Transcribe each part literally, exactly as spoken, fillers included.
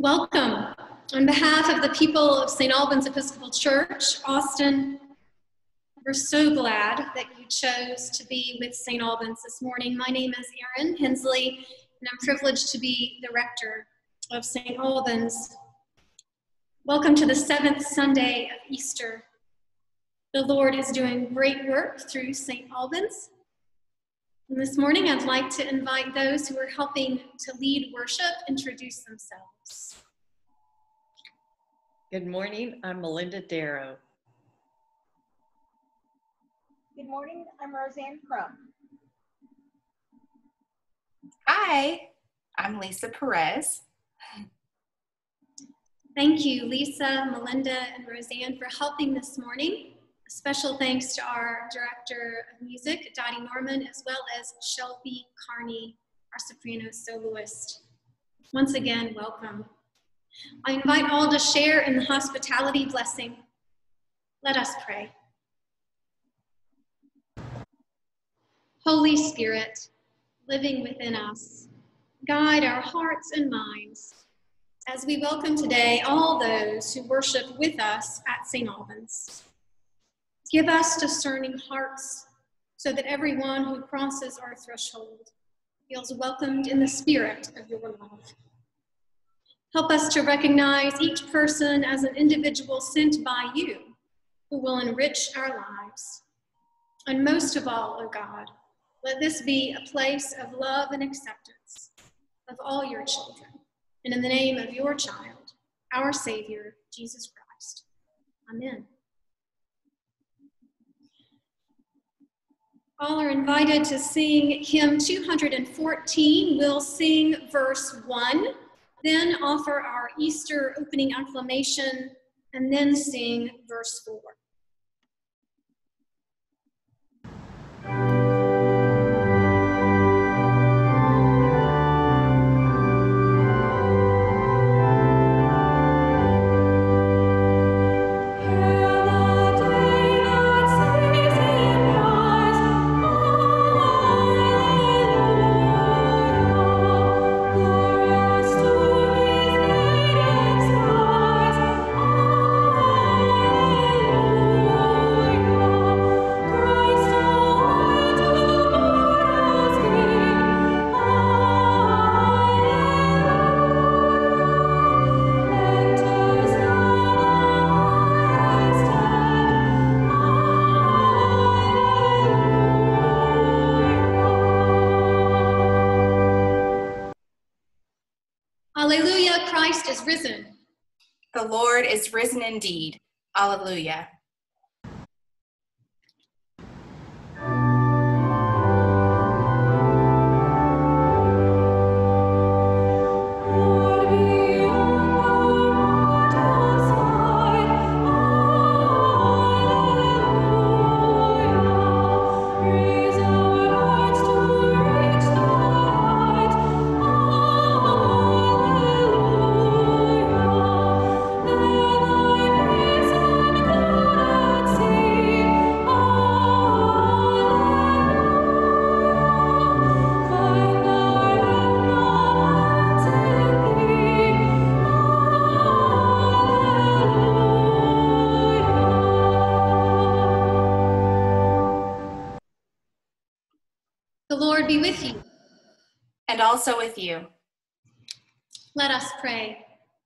Welcome. On behalf of the people of Saint Albans Episcopal Church, Austin, we're so glad that you chose to be with Saint Albans this morning. My name is Erin Hensley, and I'm privileged to be the rector of Saint Albans. Welcome to the seventh Sunday of Easter. The Lord is doing great work through Saint Albans. And this morning, I'd like to invite those who are helping to lead worship introduce themselves. Good morning, I'm Melinda Darrow. Good morning, I'm Roseanne Crum. Hi, I'm Lisa Perez. Thank you, Lisa, Melinda, and Roseanne for helping this morning. A special thanks to our Director of Music, Dottie Norman, as well as Shelby Carney, our soprano soloist. Once again, welcome. I invite all to share in the hospitality blessing. Let us pray. Holy Spirit, living within us, guide our hearts and minds as we welcome today all those who worship with us at Saint Albans. Give us discerning hearts so that everyone who crosses our threshold feels welcomed in the spirit of your love. Help us to recognize each person as an individual sent by you who will enrich our lives. And most of all, O God, let this be a place of love and acceptance of all your children. And in the name of your child, our Savior, Jesus Christ. Amen. All are invited to sing hymn two hundred fourteen. We'll sing verse one, then offer our Easter opening acclamation, and then sing verse four. Alleluia, Christ is risen. The Lord is risen indeed. Alleluia. The Lord be with you. And also with you. Let us pray.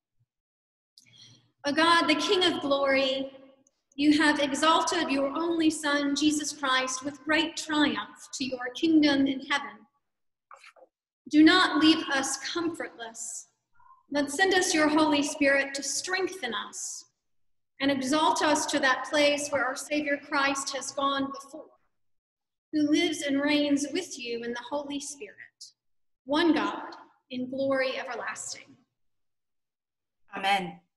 O God, the King of glory, you have exalted your only Son, Jesus Christ, with great triumph to your kingdom in heaven. Do not leave us comfortless, but send us your Holy Spirit to strengthen us and exalt us to that place where our Savior Christ has gone before, who lives and reigns with you in the Holy Spirit, one God, in glory everlasting. Amen.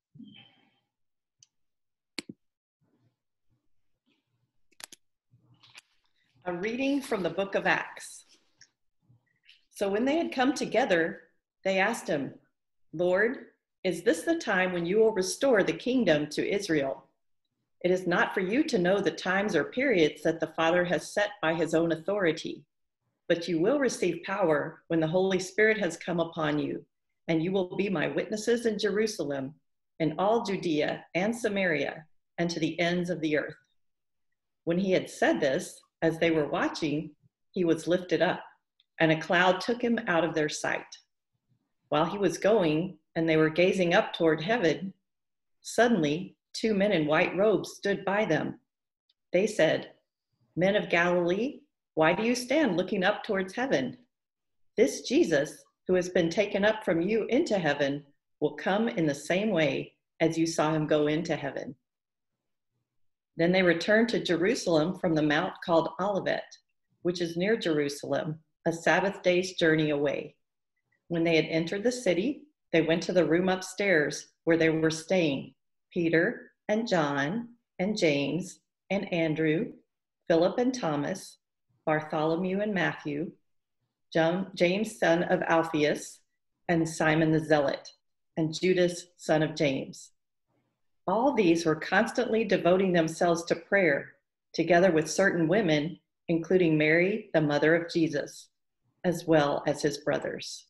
A reading from the book of Acts. So when they had come together, they asked him, Lord, is this the time when you will restore the kingdom to Israel? It is not for you to know the times or periods that the Father has set by his own authority, but you will receive power when the Holy Spirit has come upon you, and you will be my witnesses in Jerusalem, in all Judea and Samaria, and to the ends of the earth." When he had said this, as they were watching, he was lifted up, and a cloud took him out of their sight. While he was going, and they were gazing up toward heaven, suddenly two men in white robes stood by them. They said, "Men of Galilee, why do you stand looking up towards heaven? This Jesus, who has been taken up from you into heaven, will come in the same way as you saw him go into heaven." Then they returned to Jerusalem from the mount called Olivet, which is near Jerusalem, a Sabbath day's journey away. When they had entered the city, they went to the room upstairs where they were staying, Peter and John and James and Andrew, Philip and Thomas, Bartholomew and Matthew, John, James son of Alphaeus, and Simon the Zealot, and Judas son of James. All these were constantly devoting themselves to prayer, together with certain women, including Mary, the mother of Jesus, as well as his brothers.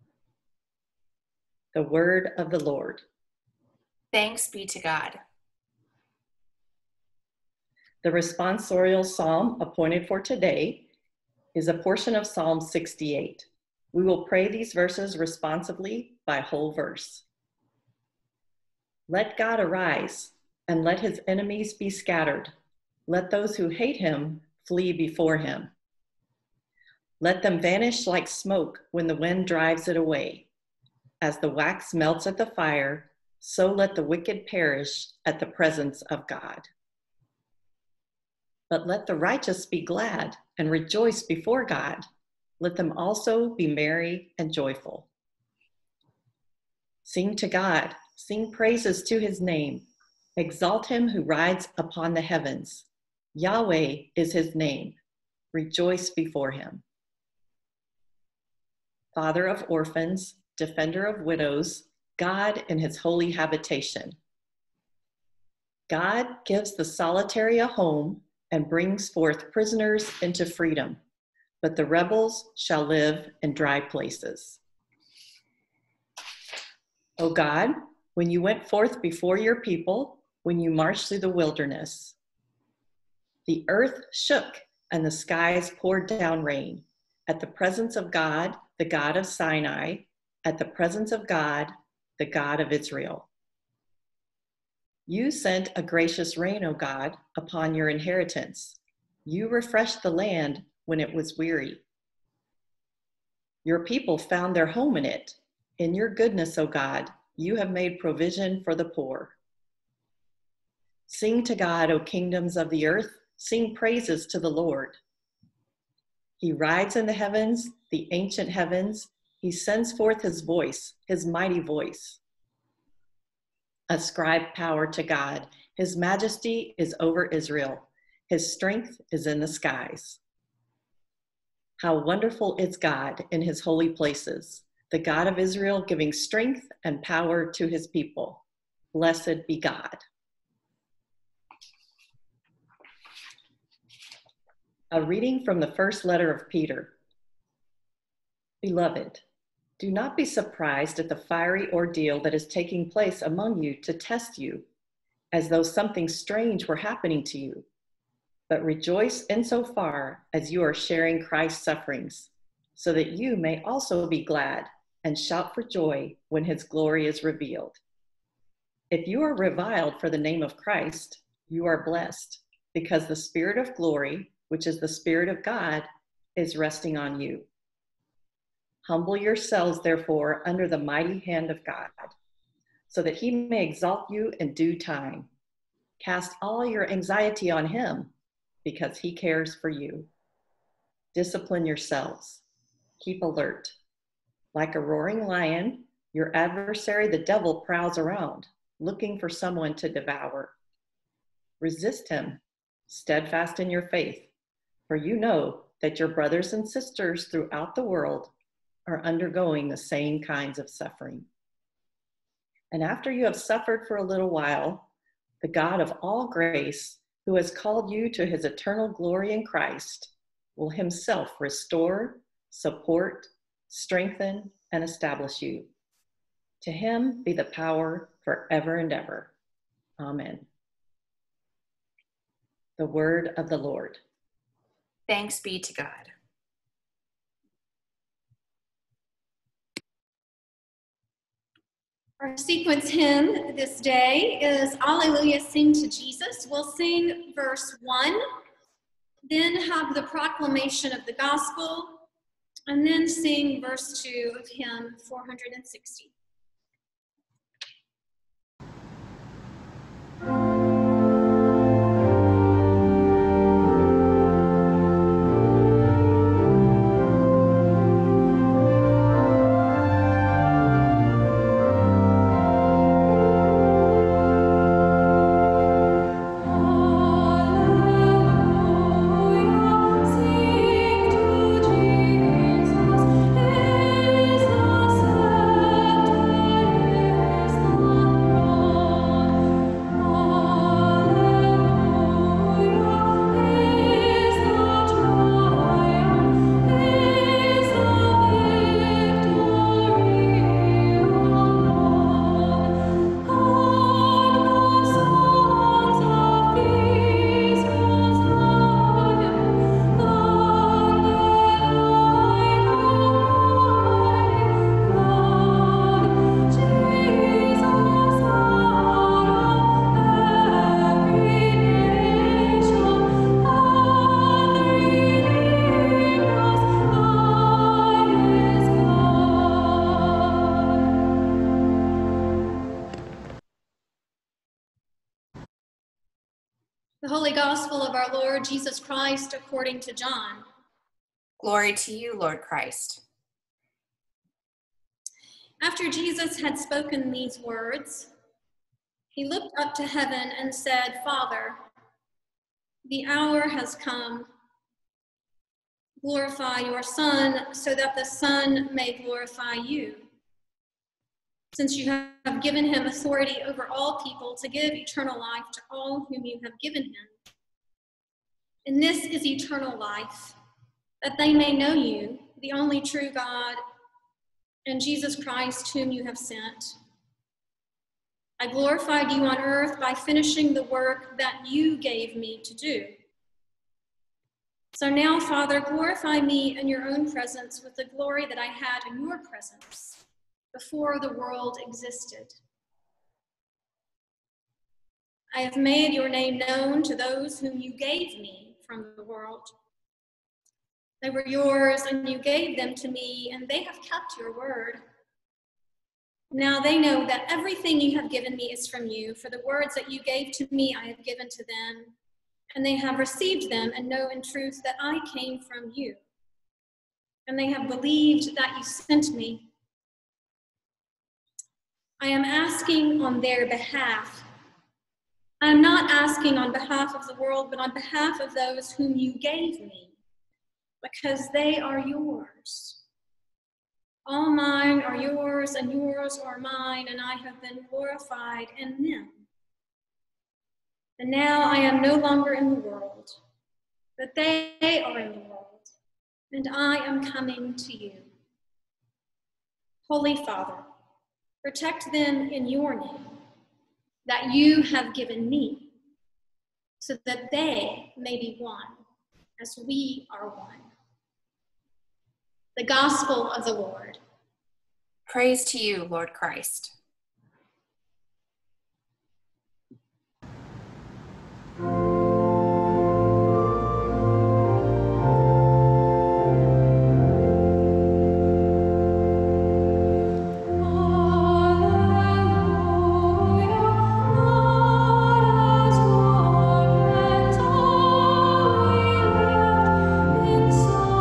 The word of the Lord. Thanks be to God. The responsorial psalm appointed for today is a portion of Psalm sixty-eight. We will pray these verses responsively by whole verse. Let God arise, and let his enemies be scattered. Let those who hate him flee before him. Let them vanish like smoke when the wind drives it away. As the wax melts at the fire, so let the wicked perish at the presence of God. But let the righteous be glad and rejoice before God. Let them also be merry and joyful. Sing to God, sing praises to his name. Exalt him who rides upon the heavens. Yahweh is his name. Rejoice before him. Father of orphans, defender of widows, God in his holy habitation. God gives the solitary a home and brings forth prisoners into freedom, but the rebels shall live in dry places. O God, when you went forth before your people, when you marched through the wilderness, the earth shook and the skies poured down rain. At the presence of God, the God of Sinai, at the presence of God, the God of Israel. You sent a gracious rain, O God, upon your inheritance. You refreshed the land when it was weary. Your people found their home in it. In your goodness, O God, you have made provision for the poor. Sing to God, O kingdoms of the earth. Sing praises to the Lord. He rides in the heavens, the ancient heavens. He sends forth his voice, his mighty voice. Ascribe power to God. His majesty is over Israel. His strength is in the skies. How wonderful is God in his holy places, the God of Israel giving strength and power to his people. Blessed be God. A reading from the first letter of Peter. Beloved, do not be surprised at the fiery ordeal that is taking place among you to test you, as though something strange were happening to you. But rejoice insofar as you are sharing Christ's sufferings, so that you may also be glad and shout for joy when his glory is revealed. If you are reviled for the name of Christ, you are blessed, because the Spirit of glory, which is the Spirit of God, is resting on you. Humble yourselves, therefore, under the mighty hand of God, so that he may exalt you in due time. Cast all your anxiety on him, because he cares for you. Discipline yourselves. Keep alert. Like a roaring lion, your adversary, the devil, prowls around, looking for someone to devour. Resist him, steadfast in your faith, for you know that your brothers and sisters throughout the world are undergoing the same kinds of suffering. And after you have suffered for a little while, the God of all grace, who has called you to his eternal glory in Christ, will himself restore, support, strengthen, and establish you. To him be the power forever and ever. Amen. The word of the Lord. Thanks be to God. Our sequence hymn this day is Alleluia, Sing to Jesus. We'll sing verse one, then have the proclamation of the gospel, and then sing verse two of hymn four hundred sixty. The Holy Gospel of our Lord Jesus Christ according to John. Glory to you, Lord Christ. After Jesus had spoken these words, he looked up to heaven and said, Father, the hour has come. Glorify your Son, so that the Son may glorify you, since you have given him authority over all people to give eternal life to all whom you have given him. And this is eternal life, that they may know you, the only true God, and Jesus Christ, whom you have sent. I glorified you on earth by finishing the work that you gave me to do. So now, Father, glorify me in your own presence with the glory that I had in your presence before the world existed. I have made your name known to those whom you gave me from the world. They were yours, and you gave them to me, and they have kept your word. Now they know that everything you have given me is from you, for the words that you gave to me I have given to them, and they have received them and know in truth that I came from you. And they have believed that you sent me. I am asking on their behalf. I am not asking on behalf of the world, but on behalf of those whom you gave me, because they are yours. All mine are yours, and yours are mine, and I have been glorified in them. And now I am no longer in the world, but they are in the world, and I am coming to you. Holy Father, protect them in your name that you have given me, so that they may be one, as we are one. The Gospel of the Lord. Praise to you, Lord Christ.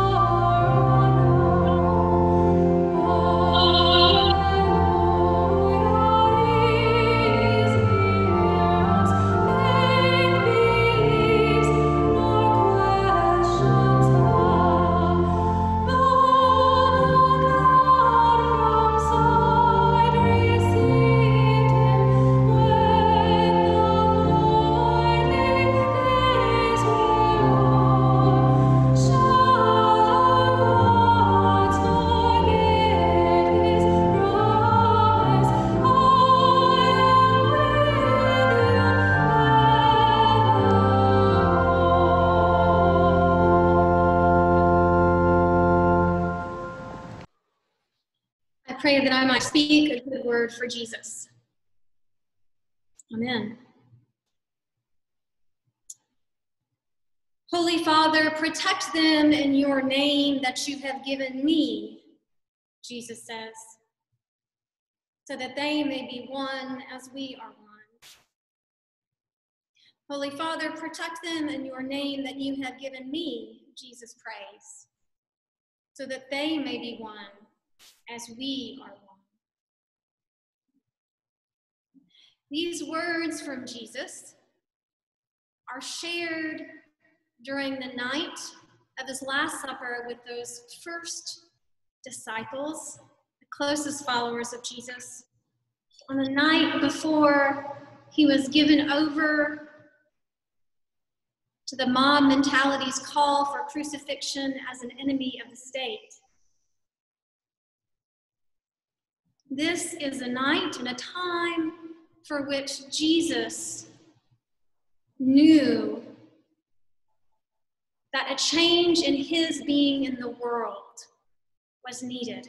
Alleluia. pray that I might speak a good word for Jesus. Amen. Holy Father, protect them in your name that you have given me, Jesus says, so that they may be one as we are one. Holy Father, protect them in your name that you have given me, Jesus prays, so that they may be one as we are one. These words from Jesus are shared during the night of his Last Supper with those first disciples, the closest followers of Jesus, on the night before he was given over to the mob mentality's call for crucifixion as an enemy of the state. This is a night and a time for which Jesus knew that a change in his being in the world was needed.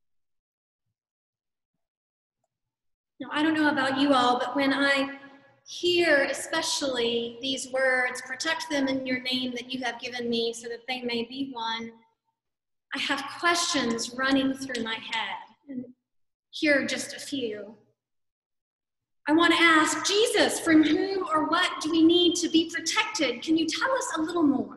Now, I don't know about you all, but when I hear especially these words, protect them in your name that you have given me so that they may be one, I have questions running through my head. And here are just a few. I want to ask, Jesus, from whom or what do we need to be protected? Can you tell us a little more?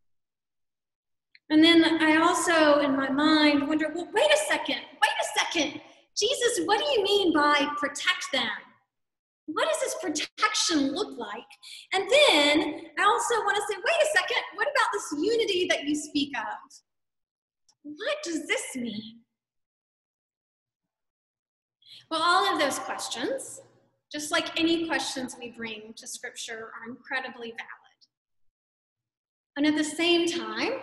And then I also, in my mind, wonder, well, wait a second, wait a second. Jesus, what do you mean by protect them? What does this protection look like? And then I also want to say, wait a second, what about this unity that you speak of? What does this mean? Well, all of those questions, just like any questions we bring to Scripture, are incredibly valid. And at the same time,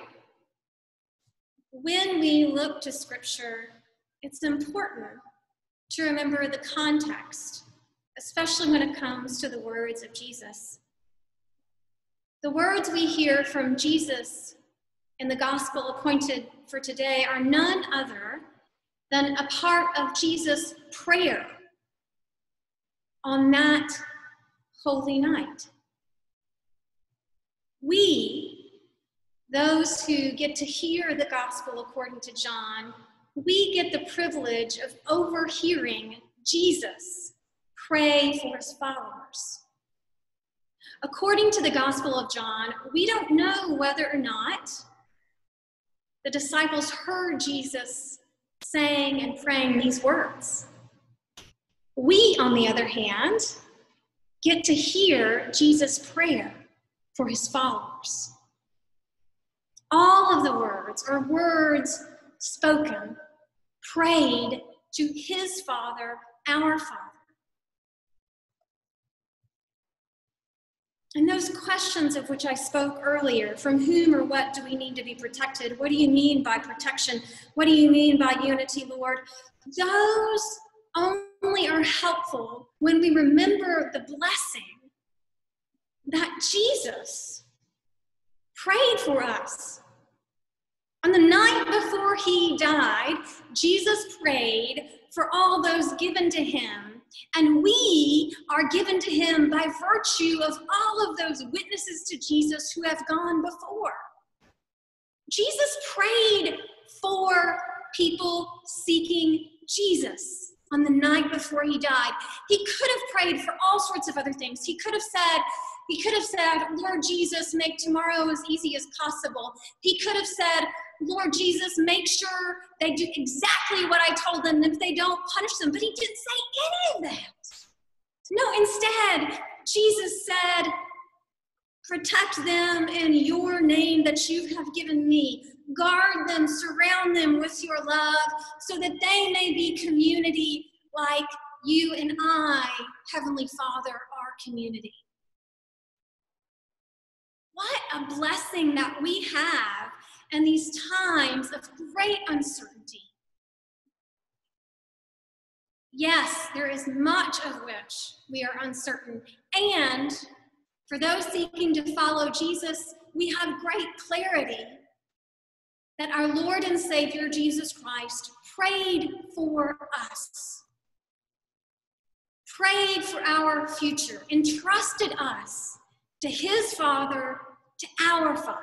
when we look to Scripture, it's important to remember the context, especially when it comes to the words of Jesus. The words we hear from Jesus in the gospel appointed for today are none other than a part of Jesus' prayer on that holy night. We, those who get to hear the gospel according to John, we get the privilege of overhearing Jesus pray for his followers. According to the Gospel of John, we don't know whether or not the disciples heard Jesus saying and praying these words. We, on the other hand, get to hear Jesus' prayer for his followers. All of the words are words spoken, prayed to his Father, our Father. And those questions of which I spoke earlier, from whom or what do we need to be protected? What do you mean by protection? What do you mean by unity, Lord? Those only are helpful when we remember the blessing that Jesus prayed for us. On the night before he died, Jesus prayed for all those given to him, and we are given to him by virtue of all of those witnesses to Jesus who have gone before. Jesus prayed for people seeking Jesus on the night before he died. He could have prayed for all sorts of other things. He could have said, he could have said, Lord Jesus, make tomorrow as easy as possible. He could have said, Lord Jesus, make sure they do exactly what I told them. If they don't, punish them. But he didn't say any of that. No, instead, Jesus said, protect them in your name that you have given me. Guard them, surround them with your love so that they may be community like you and I, Heavenly Father, are community. What a blessing that we have in these times of great uncertainty. Yes, there is much of which we are uncertain. And for those seeking to follow Jesus, we have great clarity that our Lord and Savior Jesus Christ prayed for us, prayed for our future, entrusted us to his Father, to our Father.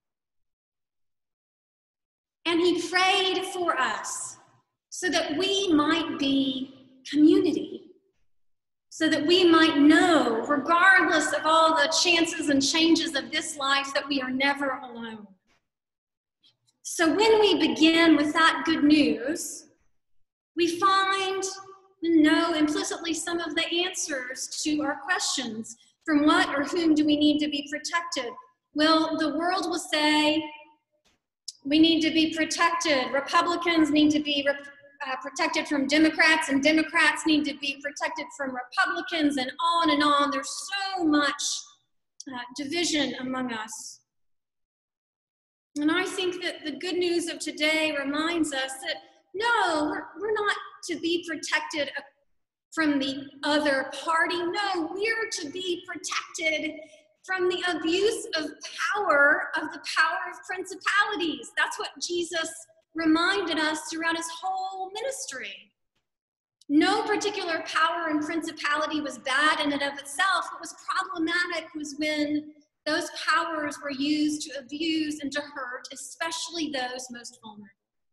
And he prayed for us so that we might be community, so that we might know, regardless of all the chances and changes of this life, that we are never alone. So when we begin with that good news, we find and know implicitly some of the answers to our questions. From what or whom do we need to be protected? Well, the world will say we need to be protected. Republicans need to be re- uh, protected from Democrats, and Democrats need to be protected from Republicans, and on and on. There's so much uh, division among us. And I think that the good news of today reminds us that no, we're, we're not to be protected from the other party. No, we're to be protected from the abuse of power, of the power of principalities. That's what Jesus reminded us throughout his whole ministry. No particular power and principality was bad in and of itself. What was problematic was when those powers were used to abuse and to hurt, especially those most vulnerable.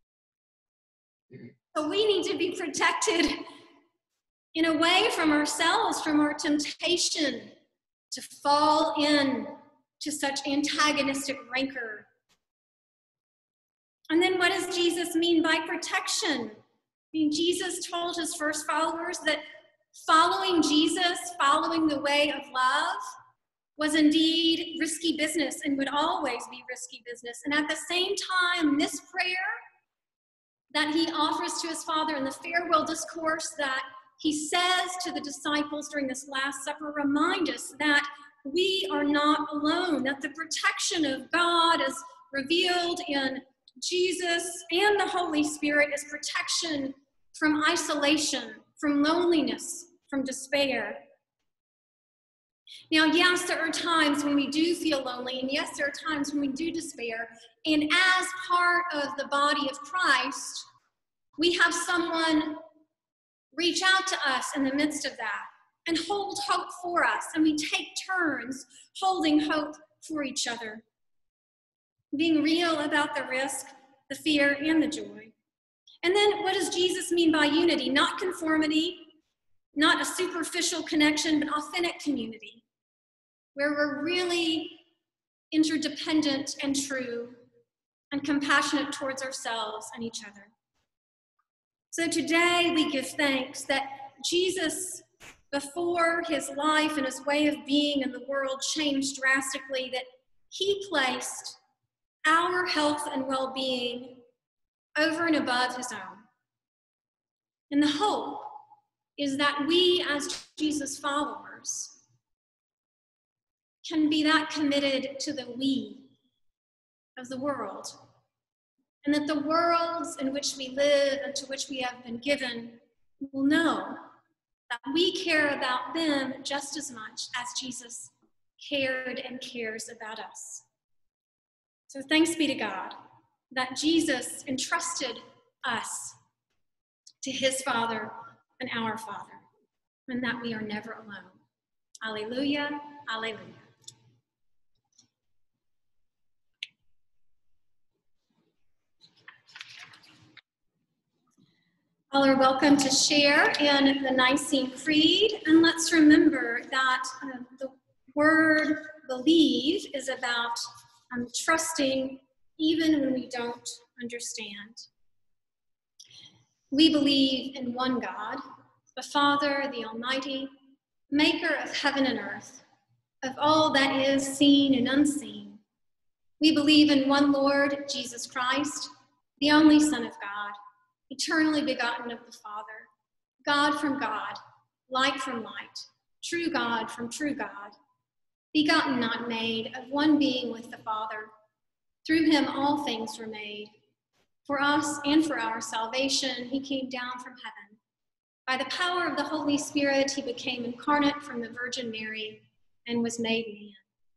So we need to be protected in a way from ourselves, from our temptation to fall in to such antagonistic rancor. And then what does Jesus mean by protection? I mean, Jesus told his first followers that following Jesus, following the way of love, was indeed risky business and would always be risky business. And at the same time, this prayer that he offers to his Father in the farewell discourse that he says to the disciples during this Last Supper remind us that we are not alone, that the protection of God is revealed in Jesus and the Holy Spirit is protection from isolation, from loneliness, from despair. Now, yes, there are times when we do feel lonely, and yes, there are times when we do despair, and as part of the body of Christ, we have someone reach out to us in the midst of that and hold hope for us, and we take turns holding hope for each other, being real about the risk, the fear, and the joy. And then what does Jesus mean by unity? Not conformity, not a superficial connection, but authentic community, where we're really interdependent and true and compassionate towards ourselves and each other. So today we give thanks that Jesus, before his life and his way of being in the world changed drastically, that he placed our health and well-being over and above his own. And the hope is that we as Jesus followers can be that committed to the we of the world, and that the worlds in which we live and to which we have been given will know that we care about them just as much as Jesus cared and cares about us. So thanks be to God that Jesus entrusted us to his Father and our Father, and that we are never alone. Alleluia, alleluia. All are welcome to share in the Nicene Creed, and let's remember that uh, the word believe is about um, trusting even when we don't understand. We believe in one God, the Father, the Almighty, maker of heaven and earth, of all that is seen and unseen. We believe in one Lord, Jesus Christ, the only Son of God, eternally begotten of the Father, God from God, light from light, true God from true God, begotten not made, of one being with the Father. Through him all things were made. For us and for our salvation, he came down from heaven. By the power of the Holy Spirit, he became incarnate from the Virgin Mary and was made man.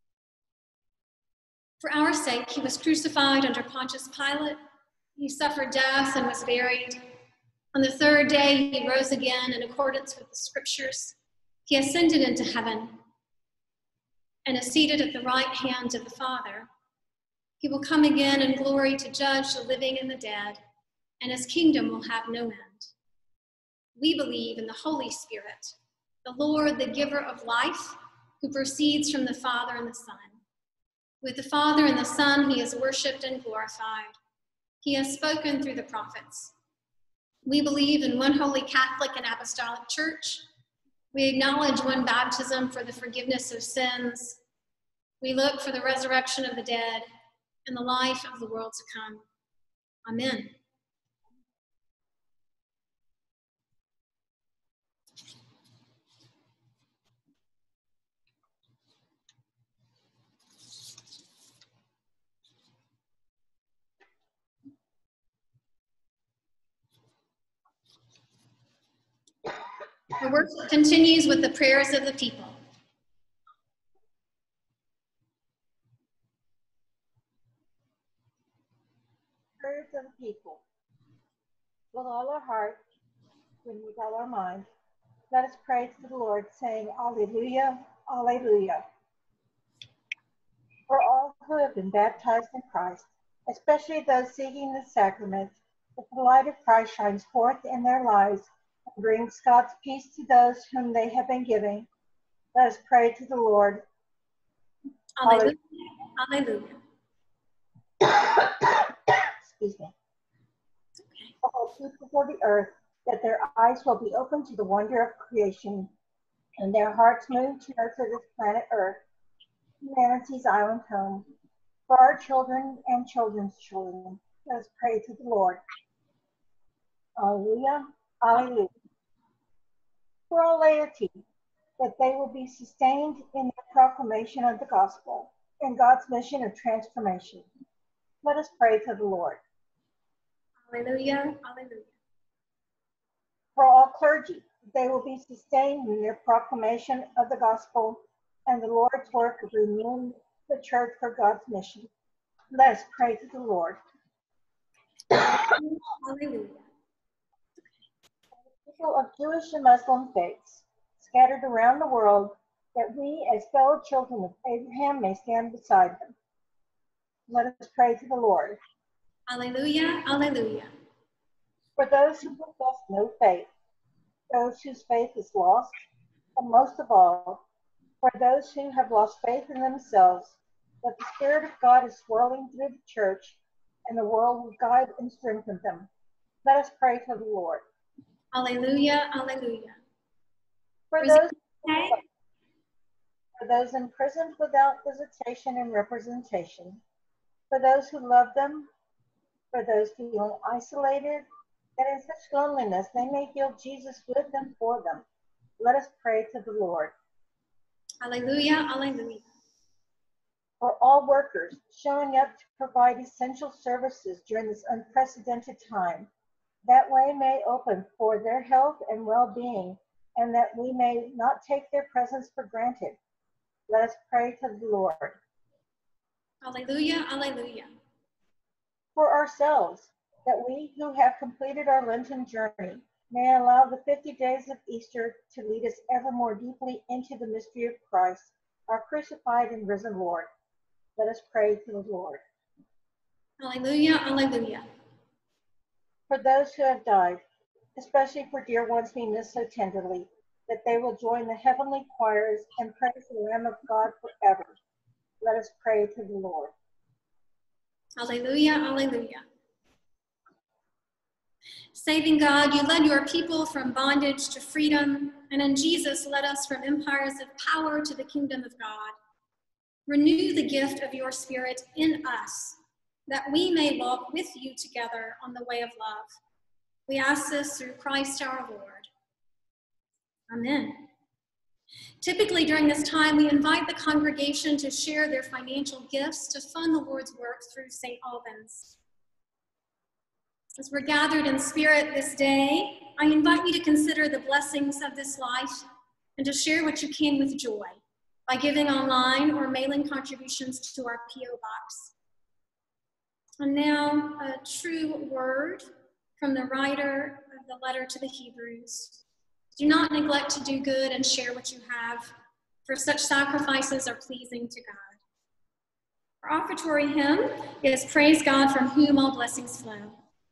For our sake, he was crucified under Pontius Pilate. He suffered death and was buried. On the third day, he rose again in accordance with the scriptures. He ascended into heaven and is seated at the right hand of the Father. He will come again in glory to judge the living and the dead, and his kingdom will have no end. We believe in the Holy Spirit, the Lord, the giver of life, who proceeds from the Father and the Son. With the Father and the Son, he is worshiped and glorified. He has spoken through the prophets. We believe in one holy Catholic and Apostolic Church. We acknowledge one baptism for the forgiveness of sins. We look for the resurrection of the dead and the life of the world to come. Amen. The worship continues with the prayers of the people. Prayers of the people. With all our heart and with all our mind, let us pray to the Lord, saying, Alleluia, Alleluia. For all who have been baptized in Christ, especially those seeking the sacrament, that the light of Christ shines forth in their lives and brings God's peace to those whom they have been giving. Let us pray to the Lord. Alleluia, Alleluia. Excuse me. All people for the earth, that their eyes will be open to the wonder of creation, and their hearts moved to nurture this planet Earth, humanity's island home, for our children and children's children. Let us pray to the Lord. Alleluia, Alleluia. For all laity, that they will be sustained in the proclamation of the gospel and God's mission of transformation. Let us pray to the Lord. Alleluia, Alleluia. For all clergy, they will be sustained in their proclamation of the gospel and the Lord's work of renewing the church for God's mission. Let us pray to the Lord. Alleluia. People of Jewish and Muslim faiths scattered around the world, that we as fellow children of Abraham may stand beside them. Let us pray to the Lord. Alleluia, Alleluia. For those who profess no faith, those whose faith is lost, and most of all, for those who have lost faith in themselves, that the Spirit of God is swirling through the church, and the world will guide and strengthen them. Let us pray to the Lord. Alleluia, Alleluia. For Was it those, okay? for those imprisoned without visitation and representation, for those who love them, for those feeling isolated, that in such loneliness they may feel Jesus with them for them. Let us pray to the Lord. Alleluia, Alleluia. For all workers showing up to provide essential services during this unprecedented time, that way may open for their health and well-being, and that we may not take their presence for granted. Let us pray to the Lord. Alleluia, Alleluia. For ourselves, that we who have completed our Lenten journey may allow the fifty days of Easter to lead us ever more deeply into the mystery of Christ, our crucified and risen Lord. Let us pray to the Lord. Alleluia, Alleluia. For those who have died, especially for dear ones we miss so tenderly, that they will join the heavenly choirs and praise the Lamb of God forever. Let us pray to the Lord. Alleluia, Alleluia. Saving God, you led your people from bondage to freedom, and in Jesus led us from empires of power to the kingdom of God. Renew the gift of your Spirit in us, that we may walk with you together on the way of love. We ask this through Christ our Lord. Amen. Typically during this time, we invite the congregation to share their financial gifts to fund the Lord's work through Saint Albans. As we're gathered in spirit this day, I invite you to consider the blessings of this life and to share what you can with joy by giving online or mailing contributions to our P O box. And now, a true word from the writer of the letter to the Hebrews. Do not neglect to do good and share what you have, for such sacrifices are pleasing to God. Our offertory hymn is Praise God, from whom all blessings flow.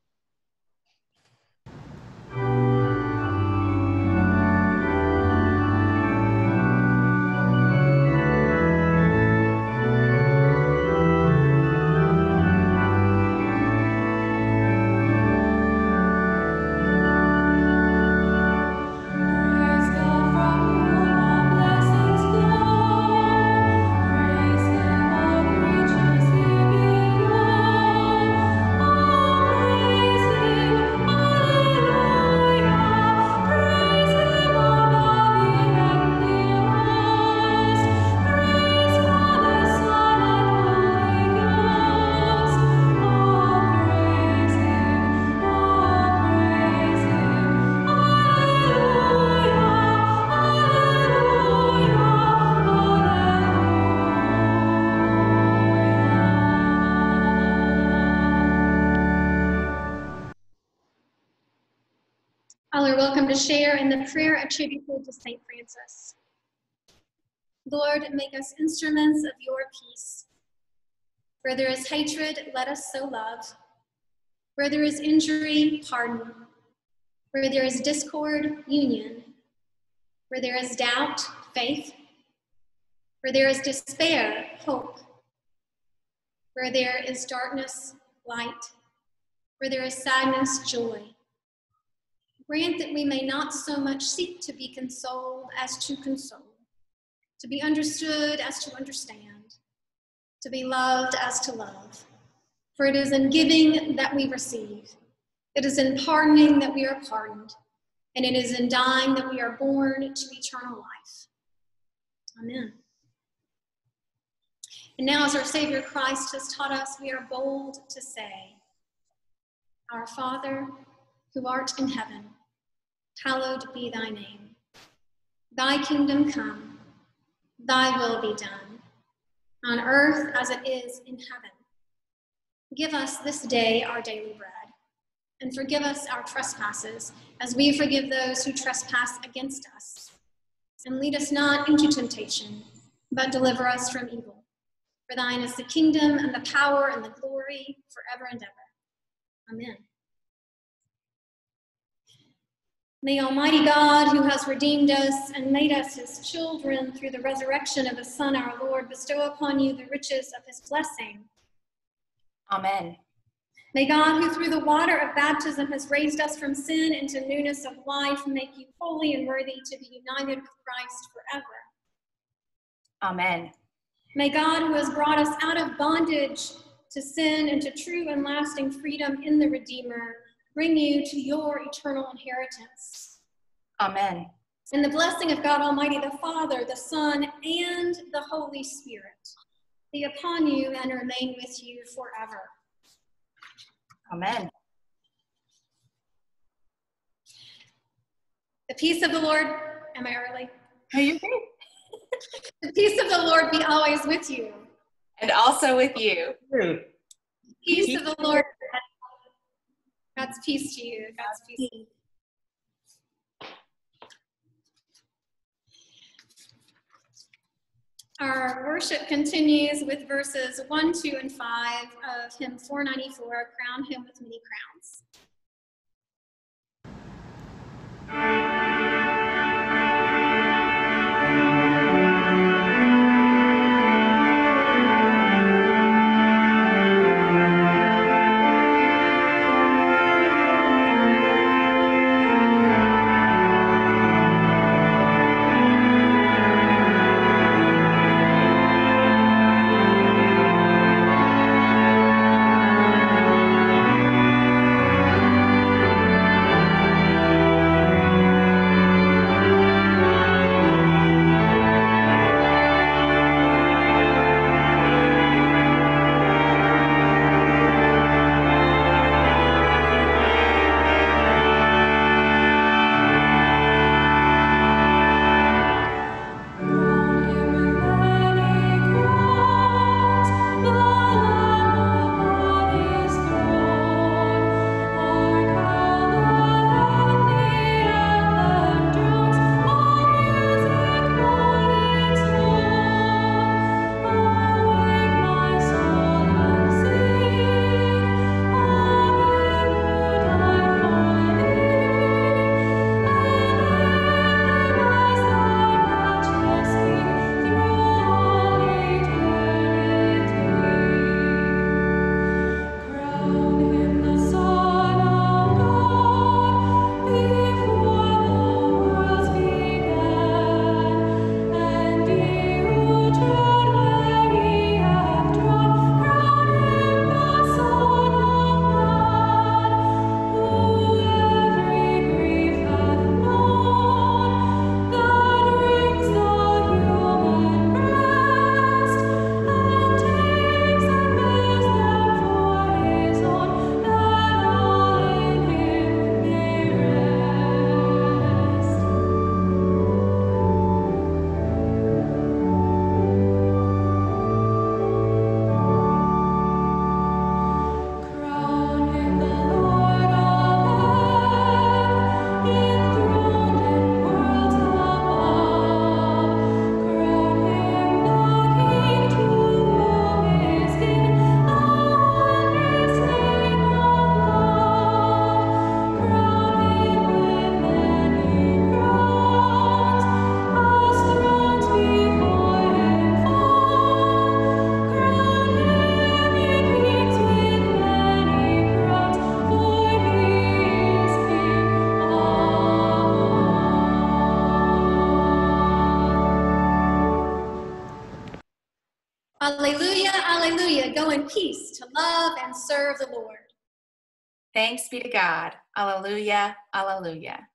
All are welcome to share in the prayer attributed to Saint Francis. Lord, make us instruments of your peace. Where there is hatred, let us sow love. Where there is injury, pardon. Where there is discord, union. Where there is doubt, faith. Where there is despair, hope. Where there is darkness, light. Where there is sadness, joy. Grant that we may not so much seek to be consoled as to console, to be understood as to understand, to be loved as to love. For it is in giving that we receive, it is in pardoning that we are pardoned, and it is in dying that we are born to eternal life. Amen. And now, as our Savior Christ has taught us, we are bold to say, Our Father, who art in heaven, hallowed be thy name. Thy kingdom come, thy will be done, on earth as it is in heaven. Give us this day our daily bread, and forgive us our trespasses, as we forgive those who trespass against us. And lead us not into temptation, but deliver us from evil. For thine is the kingdom, and the power, and the glory, forever and ever. Amen. May Almighty God, who has redeemed us and made us his children through the resurrection of his Son, our Lord, bestow upon you the riches of his blessing. Amen. May God, who through the water of baptism has raised us from sin into newness of life, make you holy and worthy to be united with Christ forever. Amen. May God, who has brought us out of bondage to sin and to true and lasting freedom in the Redeemer, bring you to your eternal inheritance. Amen. And the blessing of God Almighty, the Father, the Son, and the Holy Spirit be upon you and remain with you forever. Amen. The peace of the Lord, am I early? Are you okay? The peace of the Lord be always with you. And also with you. Peace, peace of the Lord. God's peace to you. God's peace to you. Our worship continues with verses one, two, and five of hymn four ninety-four, Crown Him with Many Crowns. Thank you. Alleluia, alleluia. Go in peace to love and serve the Lord. Thanks be to God. Alleluia, alleluia.